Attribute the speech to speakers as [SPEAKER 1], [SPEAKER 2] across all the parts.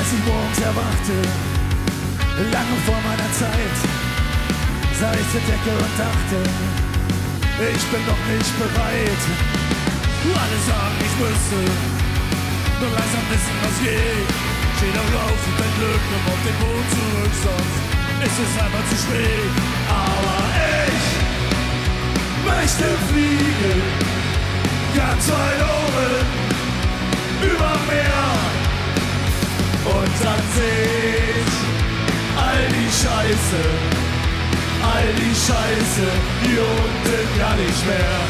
[SPEAKER 1] Als ich morgens erwachte, lange vor meiner Zeit, sah ich zur Decke und dachte, ich bin noch nicht bereit. Alle sagen, ich müsste nur langsam wissen, was geht. Steh doch auf und dein Glück, komm auf den Boden zurück, sonst ist es einfach zu spät. Aber ich möchte fliegen, ganz weit oben, über Meer. Und dann seh ich all die Scheiße, hier unten gar nicht mehr.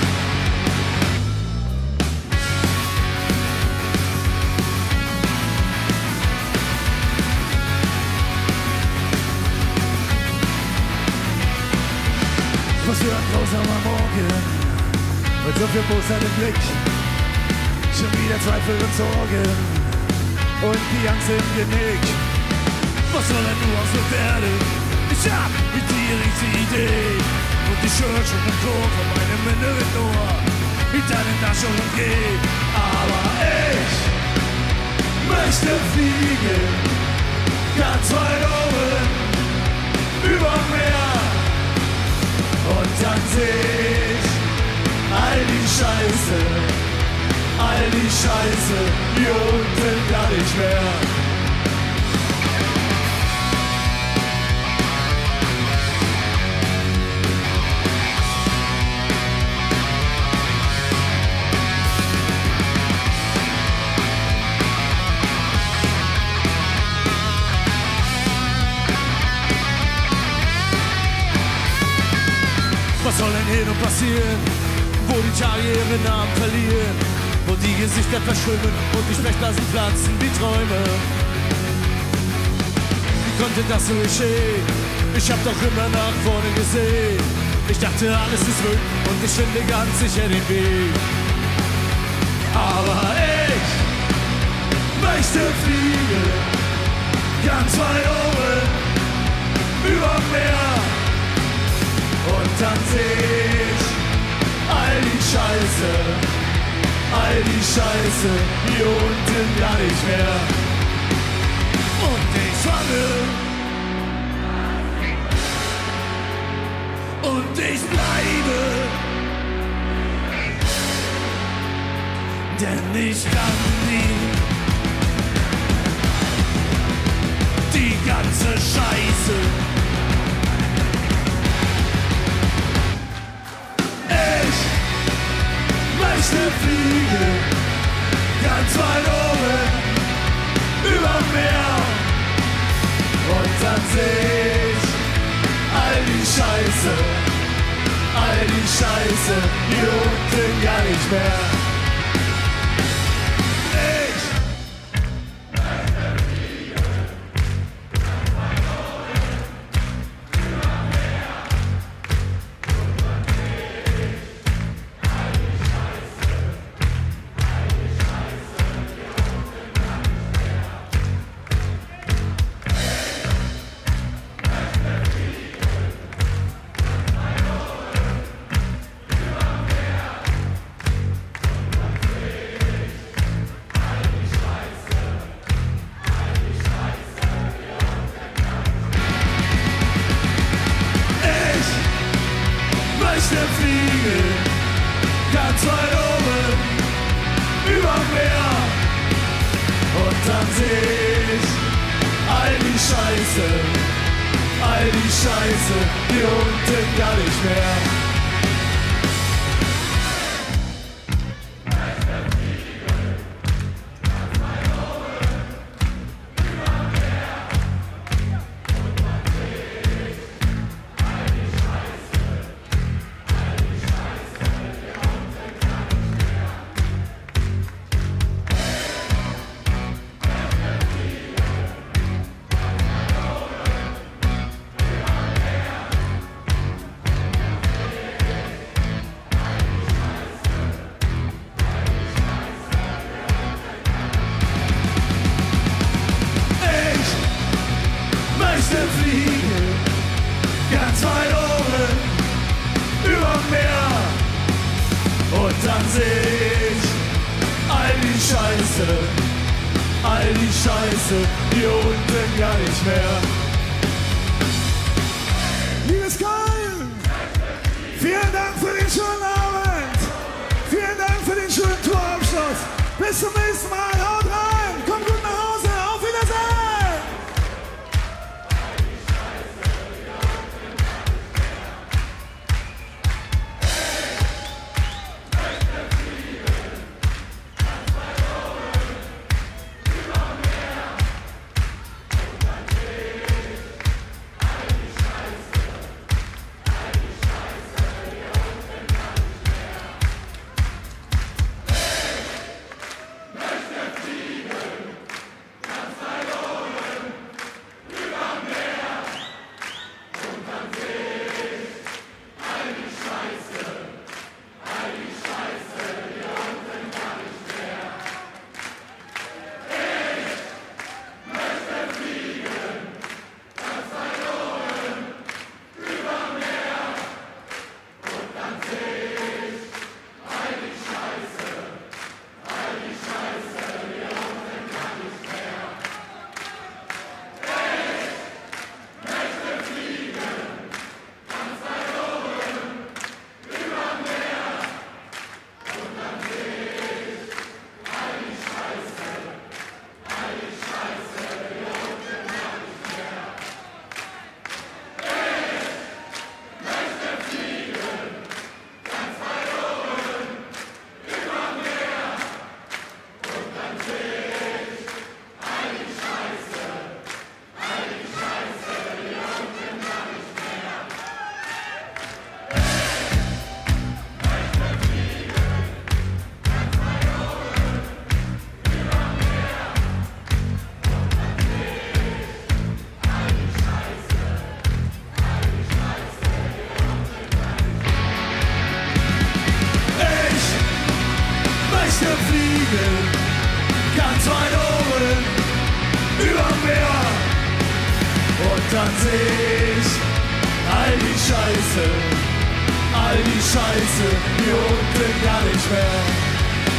[SPEAKER 1] Was für ein grausamer Morgen, mit so viel Bosheit im Blick, schon wieder Zweifel und Sorgen und die Angst im Genick. Was soll denn nur aus so werden? Ich hab die tierigste Idee und ich höre schon im Chor von meinem inneren Ohr hinter den Taschen und geh. Aber ich möchte fliegen, ganz weit oben, über Meer. Und dann seh ich all die Scheiße, hier unten gar nicht mehr. Was soll denn hier nun passieren, wo die Tage ihre Namen verlieren, wo die Gesichter verschwimmen und die Sprechblasen platzen wie Träume? Wie konnte das so geschehen? Ich hab doch immer nach vorne gesehen. Ich dachte, alles ist möglich und ich finde ganz sicher den Weg. Aber ich möchte fliegen, ganz weit oben, über Meer. Und dann seh ich all die Scheiße, hier unten gar nicht mehr. Und ich fange und ich bleibe, denn ich kann die ganze Scheiße. Ich möchte fliegen, ganz weit oben, über Meer. Und dann seh ich all die Scheiße, hier unten gar nicht mehr. Ich möchte fliegen, ganz weit oben, über Meer. Und dann seh ich all die Scheiße, hier unten gar nicht mehr. Fliegen, ganz weit oben, über Meer. Und dann seh ich all die die Scheiße hier unten gar nicht mehr. Liebes Köln, vielen Dank für den schönen Abend. Vielen Dank für den schönen Tourabschluss. Bis zum nächsten Mal. Haut rein. Kommt gut nach Hause. Auf Wiedersehen. Ganz weit oben über Meer und dann seh ich all die Scheiße hier unten gar nicht mehr.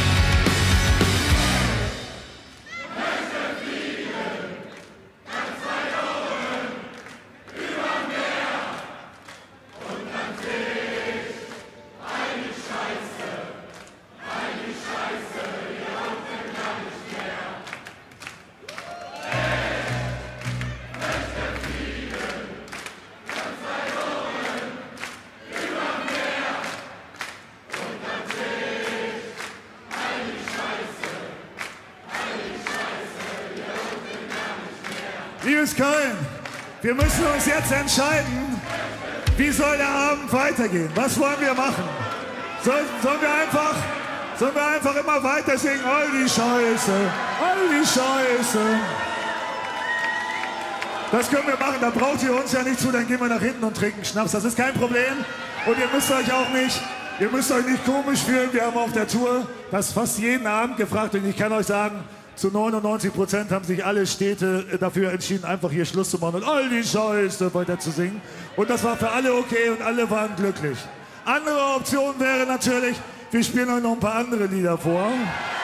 [SPEAKER 1] Liebes Köln, wir müssen uns jetzt entscheiden, wie soll der Abend weitergehen? Was wollen wir machen? Sollen wir einfach immer weiter singen? All die Scheiße, all die Scheiße. Das können wir machen, da braucht ihr uns ja nicht zu, dann gehen wir nach hinten und trinken Schnaps. Das ist kein Problem. Und ihr müsst euch nicht komisch fühlen. Wir haben auf der Tour das fast jeden Abend gefragt und ich kann euch sagen, zu 99% haben sich alle Städte dafür entschieden, einfach hier Schluss zu machen und all die Scheiße weiter zu singen. Und das war für alle okay und alle waren glücklich. Andere Option wäre natürlich, wir spielen euch noch ein paar andere Lieder vor.